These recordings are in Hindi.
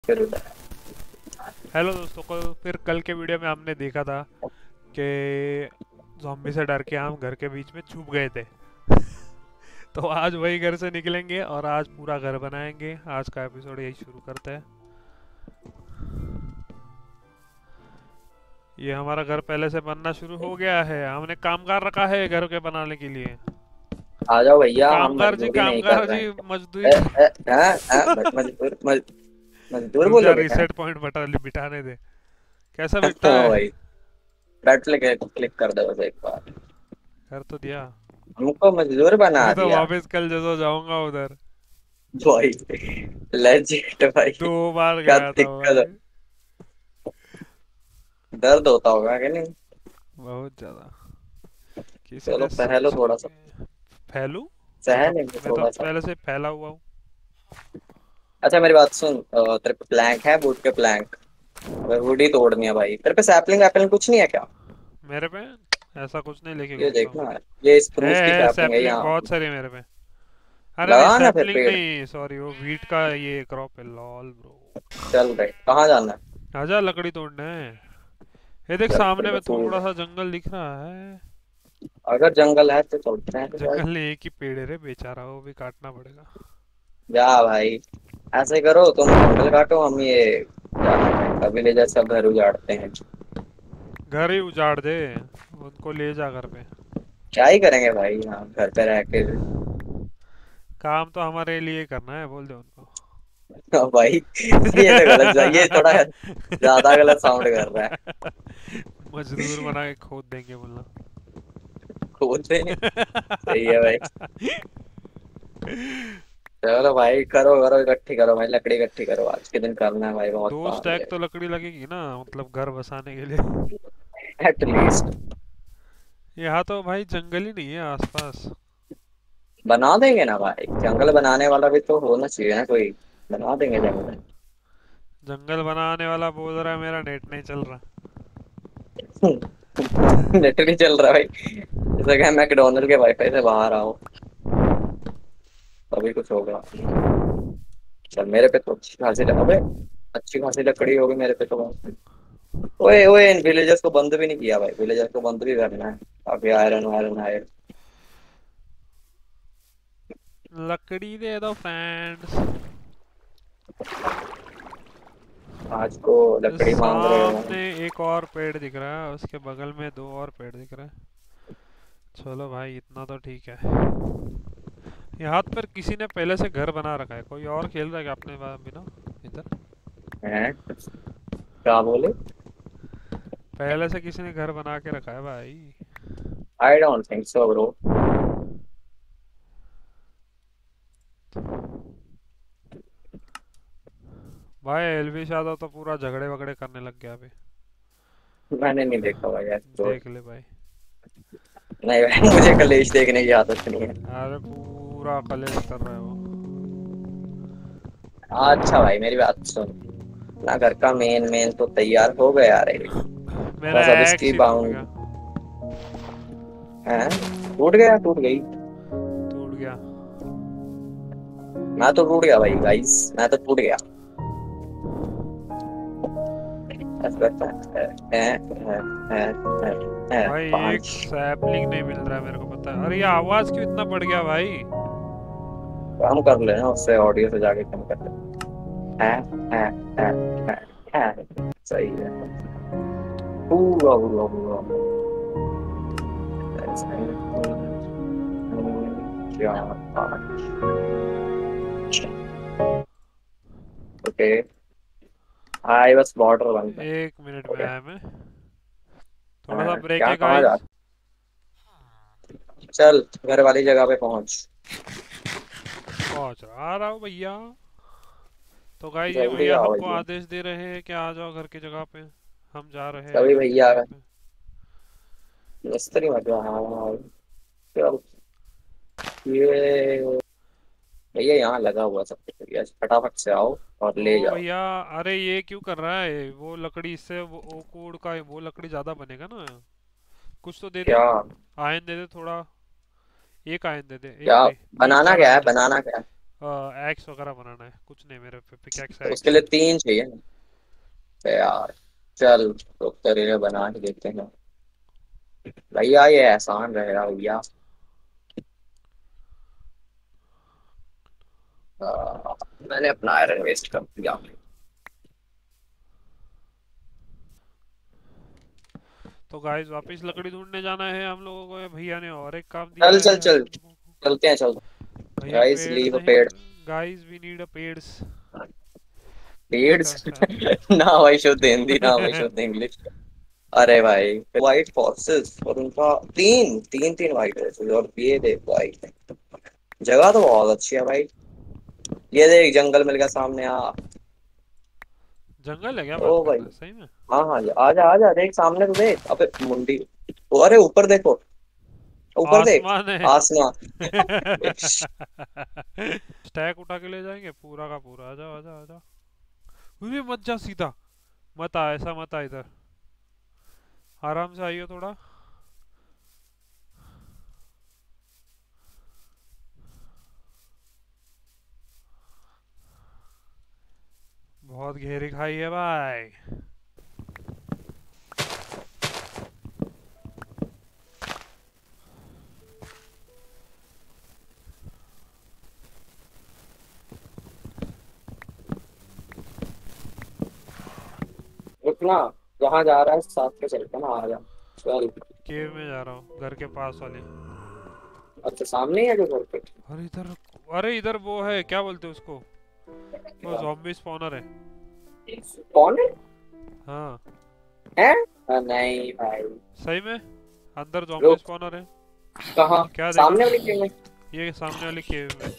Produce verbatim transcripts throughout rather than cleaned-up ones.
फिर उधर। हेलो दोस्तों को फिर कल के वीडियो में हमने देखा था कि ज़ॉम्बी से डर के हम घर के बीच में छुप गए थे। तो आज वही घर से निकलेंगे और आज पूरा घर बनाएंगे। आज का एपिसोड यही शुरू करते हैं। ये हमारा घर पहले से बनना शुरू हो गया है। हमने कामगार रखा है घर के बनाने के लिए। आ जाओ भैया, हम कामगार जी मजदूरी नहीं कर कामगार रहे जी हैं। मजदूरी ए, नहीं। ए, हाँ, हाँ, म- मजदूर मज, मजदूर रुक जा, बोलोगे हैं? रीसेट पॉइंट बटा बिठाने दे। कैसा बिठता हाँ है? भाई, बैट क्लिक क्लिक कर दो बस एक बार। कर तो दिया। हमको मजदूर बना मैं तो दिया। वापस कल जैसा जाऊंगा उधर। भाई लेजिट भाई। दो बार क्या गया था दिक्कत है? भाई। दर्द होता होगा कि नहीं? बहुत ज्यादा। किसी चलो ने सह लो सच थोड़ा सा। में। फैलू? मैं सह तो लेंगे मैं तो थोड़ा सा। पहले से फैला हुआ हूँ। अच्छा मेरी बात सुन, अ, तेरे पे प्लैंक है, वुड के प्लैंक? अगर वुड ही तोड़नी है भाई, तेरे पे सैपलिंग वैपलिंग कुछ नहीं है क्या? मेरे पे ऐसा कुछ नहीं लेके ये घूमता हूँ। देखना, ये है स्प्रूस की है सैपलिंग है सैपलिंग यहाँ। बहुत सारी है मेरे पे। अरे नहीं, लगा ना फिर सैपलिंग पेड़। नहीं, सॉरी, वो वीट का ये क्रॉप है। Lol bro. चल रहे कहाँ जाना है? आजा लकड़ी तोड़ने। ये देख चल फिर सामने तो में तू, थोड़ा सा जंगल दिख रहा है। अगर जंगल है तो चलते हैं फिर भाई। जंगल ने एक ही पेड़ है रे बेचारा, वो भी काटना पड़ेगा। जा भाई, ऐसे करो तुम जंगल काटो, हम ये क्या नाम है इसका, विलेजर सब घर उजाड़ते हैं। घर ही उजाड़ दे। उनको ले जा घर पे। क्या ही करेंगे भाई यहाँ घर पे रह के। काम तो हमारे लिए करना है, बोल दे उनको। हाँ भाई, ये तो गलत, ये थोड़ा ज्यादा गलत साउंड कर रहा है। मजदूर बना के खोद देंगे बोलना। खोद देंगे। सही है भाई। चलो भाई, करो करो, इकट्ठी करो भाई, लकड़ी इकट्ठी करो, आज के दिन करना है भाई, बहुत दो काम स्टैक है। तो लकड़ी लगेगी ना, मतलब घर बसाने के लिए। एटलीस्ट यहाँ तो भाई जंगल ही नहीं है आसपास। बना देंगे ना भाई, जंगल बनाने वाला भी तो होना चाहिए ना कोई। बना देंगे जंगल। जंगल बनाने वाला बोल रहा है मेरा नेट नहीं चल रहा। नेट नहीं चल रहा भाई? जैसे कि मैकडोनल्ड के वाईफाई से बाहर आओ तभी कुछ होगा। चल मेरे पे तो अच्छी खासी लग- अबे अच्छी खासी लकड़ी होगी मेरे पे तो। ओए ओए, इन विलेजर्स को बंद भी नहीं किया भाई, विलेजर्स को बंद भी करना है। अभी आयरन वायरन आए। लकड़ी दे दो फ्रेंड्स। आज को लकड़ी मांग रहे हो? सामने एक और पेड़ दिख रहा है, उसके बगल में दो और पेड़ दिख रहे हैं। चलो भाई इतना तो ठीक है। यहाँ पर किसी ने पहले से घर बना रखा है। कोई और खेल रहा है क्या अपने बा- बिना इधर? हैं? क्या बोले? पहले से किसी ने घर बना के रखा है भाई। I don't think so bro. भाई एलविश यादव तो पूरा झगड़े वगड़े करने लग गया अभी। मैंने नहीं देखा भाई ऐसे तो। देख ले भाई। नहीं भाई, मुझे कलेश देखने की आदत नहीं है। अरे पूरा कलेश कर रहा है वो। अच्छा भाई मेरी बात सुन, ना घर का मेन मेन तो तैयार हो गया रे। मेरा बस अब एक्स इसकी ही टूट बाउंड गया। है। टूट गया, टूट गई। टूट गया। मैं तो टूट गया भाई, गाइस मैं तो टूट गया। ऐसा करता है, है, है, है, है, है, भाई एक पांच। सैपलिंग नहीं मिल रहा है मेरे को, पता है। अरे ये आवाज क्यों इतना बढ़ गया भाई? काम कर लेना उससे, ऑडियो से जाके कम कर ले। है, है, है, है, है। सही है। पूरा पूरा पूरा। चार पाँच। ओके। आई बस बॉर्डर बन रहा एक मिनट हो में गया। आया मैं। थोड़ा सा हाँ, ब्रेक क्या है कहाँ जा? गाइस। चल घर वाली जगह पे पहुंच। पहुंच रहा, आ रहा हूँ भैया। तो गाइस ये जल्दी भैया आओ हमको भैया। आदेश दे रहे हैं कि आ जाओ घर की जगह पे। हम जा रहे हैं सभी घर की भैया जगह पे। मिस्त्री मत हाँ हाँ। चल ये भैया यहाँ लगा हुआ सब कुछ, भैया फटाफट से आओ और ले ओ जाओ। भैया। अरे ये क्यों कर रहा है वो? लकड़ी इससे वो ओक वुड का वो लकड़ी ज्यादा बनेगा ना। कुछ तो दे दे। क्या? आयन दे दे थोड़ा। एक आयन दे दे, एक क्या? नहीं, तीन बनाना चार क्या है, आयन। बनाना क्या है? एक्स वगैरह बनाना है, कुछ नहीं मेरे पे, पिकैक्स है तो एक उसके लिए सिर्फ। तीन चाहिए ना। तो यार चल तो तेरे लिए बना के देते हैं भैया, ये एहसान रहेगा भैया। आ, मैंने अपना आयरन वेस्ट कर दिया। तो गाइस वापस लकड़ी ढूंढने जाना है हम लोगों को, या भैया ने और एक काम दिया चल चल है हम चल लोगों को। चलते हैं, चल। भैया गाइस पेड़ लीव अ नहीं, पेड़। गाइस वी नीड अ पेड्स। पेड़ इसका स्टाइल। ना भाई शुद्ध हिंदी, ना भाई शुद्ध इंग्लिश। अरे भाई व्हाइट फॉक्सेस और उनका तीन तीन तीन व्हाइट फॉक्सेस, और ये देख भाई, जगह तो बहुत अच्छी है भाई। ये देख जंगल मिल गया सामने आ। जंगल है क्या, बात ओ कर भाई, रहा है सही में? हाँ हाँ, आजा आजा, देख सामने तो देख, अबे मुंडी। ओ, अरे ऊपर देखो, ऊपर देख। आसमान है। आसमान। स्टैक उठा के ले जाएंगे पूरा का पूरा, आ जाओ आ जाओ आ जाओ। अरे मत जा सीधा, मत आ, ऐसा मत आ इधर, आराम से आइयो थोड़ा। बहुत गहरी खाई है भाई। रुकना, जहाँ जा रहा है साथ में चलते ना, आ जा। चल। केव में जा रहा हूँ, घर के पास वाली। अच्छा सामने ही है जो घर पे। अरे इधर, अरे इधर वो है, क्या बोलते हैं उसको, वो ज़ॉम्बी स्पॉनर है। कौन है? हाँ। हैं? हाँ, नहीं भाई। सही में अंदर ज़ॉम्बी रुक, स्पॉनर है। कहाँ? क्या देखा? सामने वाली टीम में? ये सामने वाली केव में।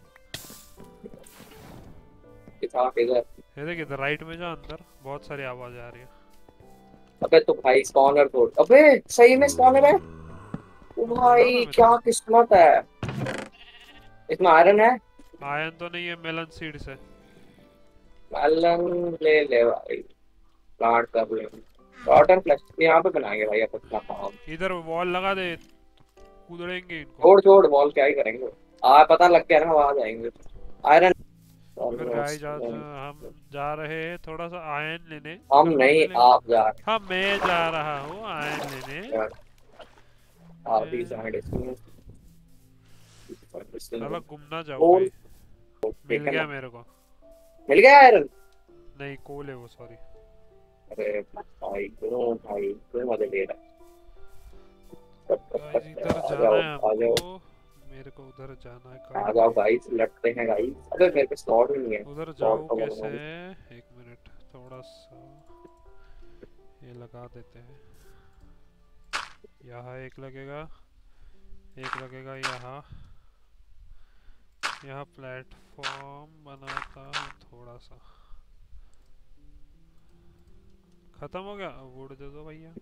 कितना किधर? ये देख इधर राइट में जा, अंदर बहुत सारी आवाज आ रही है। अबे तो भाई स्पॉनर तोड़, अबे सही में स्पॉनर है। ओ बोला ना भाई मैं क्या तेरे को। किस्मत है। इसमें आयरन है। आयन तो नहीं है, मेलन सीड्स है। मेलन ले ले भाई, प्लांट कर ले। कॉटन फ्लैश यहाँ पे बनाएंगे भाई अपना काम। इधर वॉल लगा दे, कूदड़ेंगे इनको। छोड़ छोड़, बॉल क्या ही करेंगे। आ पता लग गया ना, वहां जाएंगे। आयरन अगर गाय ऑलमोस्ट। जा, जा हम जा रहे हैं थोड़ा सा आयन लेने, हम कहाँ नहीं, मिलेगा? आप जा हाँ मैं जा रहा हूँ आयन लेने। रहे हैं। आप ही ए, जाएंगे इसमें। साला गुम ना जाओ बोल। कहीं। मिल ठीक है गया ना, मेरे को। मिल गया आयरन। नहीं कोल है वो, सॉरी। अरे भाई क्यों, भाई क्यों मजे ले रहा गाइस है? इधर आ जाना जाओ है आ हमको, जाओ। मेरे को उधर जाना है आ जाओ कहीं। गाइस, लड़ते हैं गाइस। अबे मेरे पे स्लॉट ही नहीं है, उधर स्लॉट जाऊँ तो कैसे? बनवाओ। एक मिनट, थोड़ा सा ये लगा देते हैं। यहाँ एक लगेगा, एक लगेगा यहाँ। यहाँ प्लेटफॉर्म बनाता हूँ थोड़ा सा। खत्म हो गया, वुड दे दो भैया।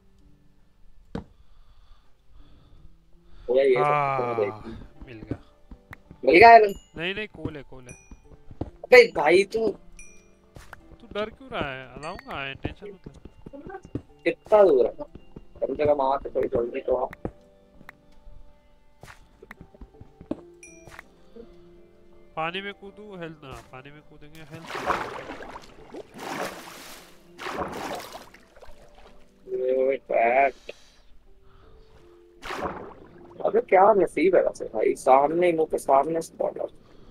भैया ये सब तो तुम्हें हाँ देखी। मिल गया। मिल गया आयरन। नहीं नहीं कोल है, कोल है। अबे भाई तू तू डर क्यों रहा है, अलाऊंगा आए, टेंशन मत ले। कितना दूर है? कम से कम वहां से थोड़ी जल्दी तो आ। पानी में कूदू हेल्थ ना, पानी में कूदेंगे हेल्थ। ये बैट। अबे क्या नसीब है वैसे भाई, सामने ही मुंह के सामने स्पॉट।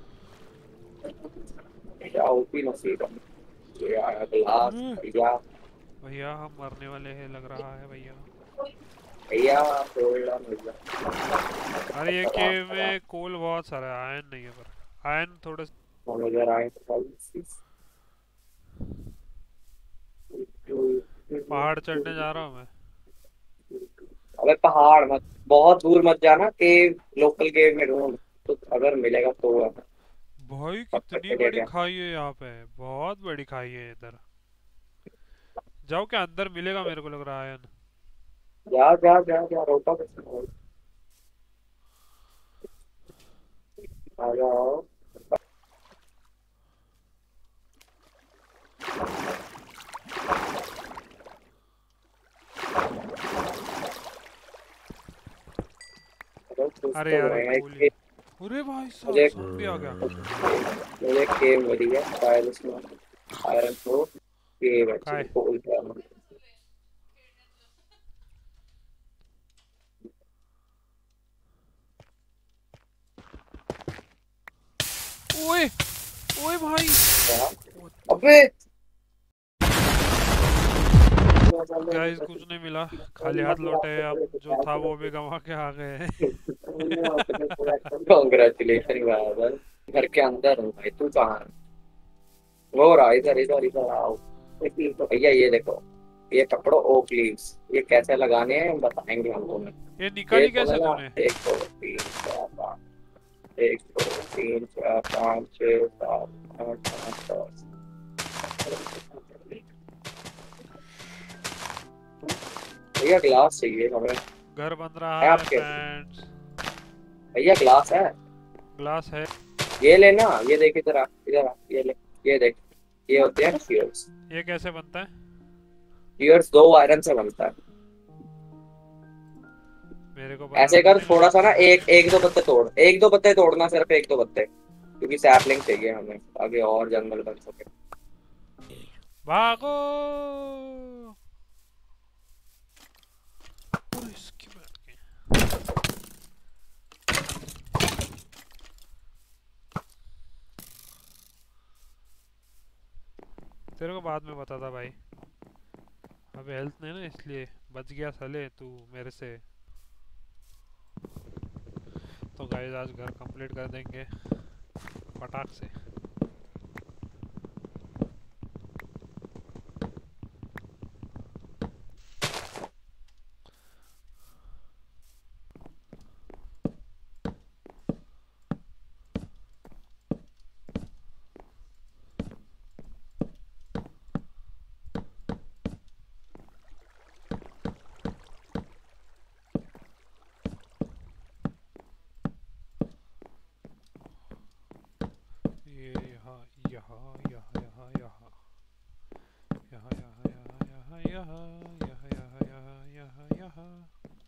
क्या ओपी नसीब है। ये आया ग्लास अरे भैया। भैया हम मरने वाले हैं लग रहा है भैया। भैया थोड़ा भैया। अरे ये केव में कोल बहुत सारा है, आयरन नहीं है पर आयरन थोड़े। हम इधर आए तो भाई। पहाड़ चढ़ने जा रहा हूँ मैं। अबे पहाड़ मत, बहुत दूर मत जाना, केव लोकल केव में ढूंढ। तो अगर मिलेगा तो भाई पकड़ कितनी के ले बड़ी गया। खाई है यहाँ पे, बहुत बड़ी खाई है इधर। जाओ क्या अंदर मिलेगा, मेरे को लग रहा है आयरन। जा जा जा जा, रोका किसने? आ जाओ। अरे कुछ अरे तो यार ये है कोल ही। कि अरे भाई साहब मुझे सांप भी आ गया। मुझे केव मिली है शायद उसमें आयरन को केव काय? एक्चुअली बोलते हैं। ओए ओए भाई। क्या? What the अबे गाइस कुछ नहीं मिला, खाली हाथ लौटे हम, जो था वो भी गंवा के आ गए हैं। कॉन्ग्रेचुलेशन भाई। घर के अंदर हूँ भाई, तू कहाँ है? वो रहा इधर इधर इधर आओ। तो भैया ये देखो, ये पकड़ो ओक लीव्स, ये कैसे लगाने हैं बताएंगे हम तुम्हें। ये ये निकाली तुम्हें कैसे ना तूने? एक दो तीन चार पाँच, एक दो तीन चार पाँच छः सात आठ नौ दस। भैया ग्लास चाहिए हमें। घर बन है रहा है आपके? फ्रेंड्स। भैया ग्लास है? ग्लास है। ये लेना, ये देख इधर आ, इधर आ, ये ले, ये देख, ये होते हैं शीयर्स। ये कैसे बनता है? शीयर्स दो आयरन से बनता है। मेरे को ऐसे बनाना कर, नहीं थोड़ा सा ना, आता। एक एक दो पत्ते तोड़, एक दो पत्ते तोड़ना, सिर्फ एक दो पत्ते, क्योंकि सैपलिंग चाहिए हमें आगे और जंगल बन सके। भागो। और इसकी बात की। तेरे को बाद में बता था भाई, अबे हेल्थ नहीं ना इसलिए बच गया साले तू मेरे से। तो गाइस आज घर कंप्लीट कर देंगे फटाक से। ये यहाँ यहाँ यहाँ यहाँ यहाँ यहाँ यहाँ यहाँ यहाँ यहाँ यहाँ यहाँ यहाँ यहाँ यहाँ।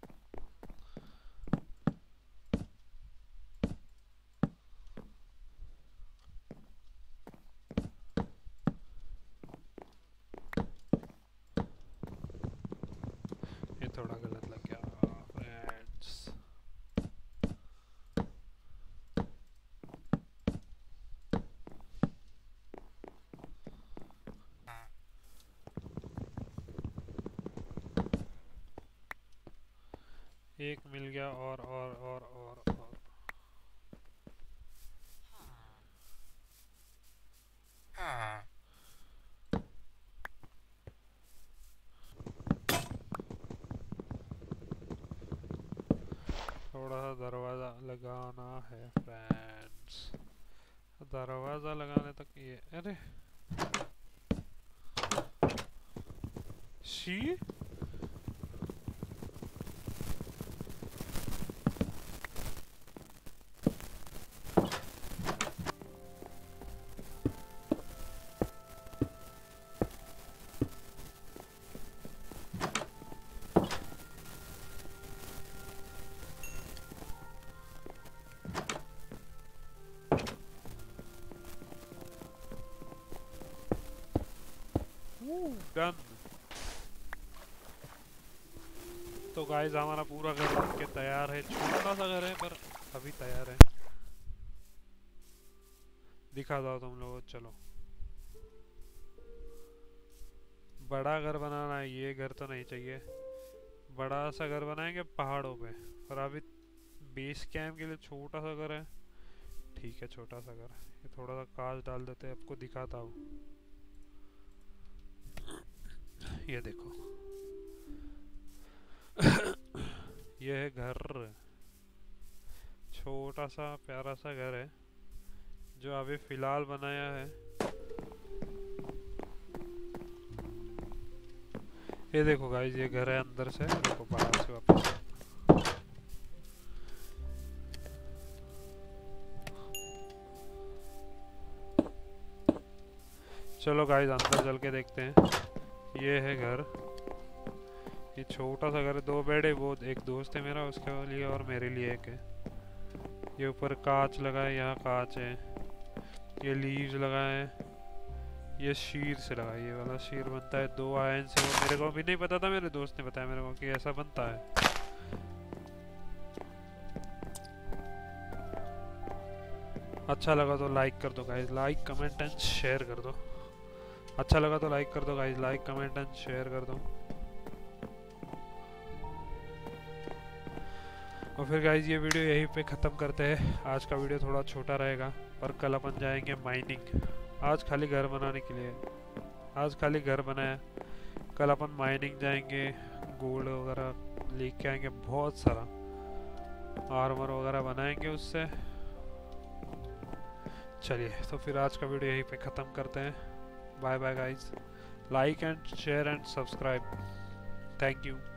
ये थोड़ा गलत लग गया फ्रेंड्स। एक मिल गया और और और और और थोड़ा सा दरवाज़ा लगाना है फ्रेंड्स। दरवाज़ा लगाने तक ये अरे शी। डन। तो गाइस हमारा पूरा घर बन के तैयार है, छोटा सा घर है पर अभी तैयार है। दिखा दो तुम लोगों को, चलो। बड़ा घर बनाना है, ये घर तो नहीं चाहिए। बड़ा सा घर बनाएंगे पहाड़ों पे, और अभी बेस कैंप के लिए छोटा सा घर है। ठीक है छोटा सा घर, ये थोड़ा सा कांच डाल देते हैं, आपको दिखाता हूँ। ये देखो ये है घर, छोटा सा प्यारा सा घर है जो अभी फिलहाल बनाया है। ये देखो गाइस, ये घर है अंदर से, देखो बाहर से वापस। चलो गाइस अंदर चल के देखते हैं। ये है घर, ये छोटा सा घर है, दो बेड है, वो एक दोस्त है मेरा उसके लिए और मेरे लिए एक है। ये ऊपर कांच लगा है, यहाँ कांच है, ये लीव्स लगा है, ये शीर से लगा है, ये वाला शीर बनता है दो आयन से। वो मेरे को भी नहीं पता था, मेरे दोस्त ने बताया मेरे को कि ऐसा बनता है। अच्छा लगा तो लाइक कर दो guys, like comment and share कर दो। अच्छा लगा तो लाइक कर दो guys, like comment and share कर दो। और फिर गाइस ये वीडियो यहीं पे ख़त्म करते हैं। आज का वीडियो थोड़ा छोटा रहेगा, पर कल अपन जाएंगे माइनिंग। आज खाली घर बनाने के लिए, आज खाली घर बनाया, कल अपन माइनिंग जाएंगे, गोल्ड वगैरह लेके आएंगे, बहुत सारा आर्मर वगैरह बनाएंगे उससे। चलिए तो फिर आज का वीडियो यहीं पे ख़त्म करते हैं। Bye bye guys, like and share and subscribe. Thank you.